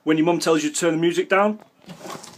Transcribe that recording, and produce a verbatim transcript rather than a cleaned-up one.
when your mum tells you to turn the music down.